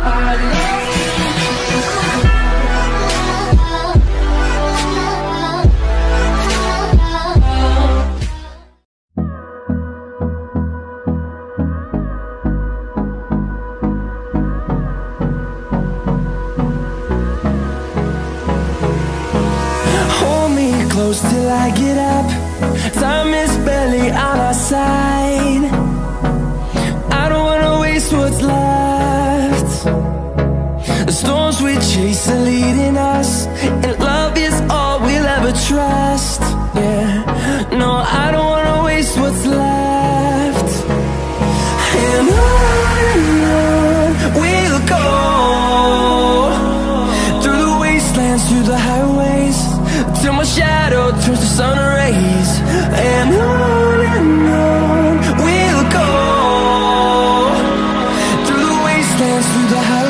Close till I get up. Time is barely on our side. I don't wanna waste what's left. The storms we chase are leading us, and love is all we'll ever trust. Yeah, no, I don't wanna waste what's left. And on we'll go, through the wastelands, through the highways, till my shadow turns to sun rays. And on we'll go, through the wastelands, through the highways.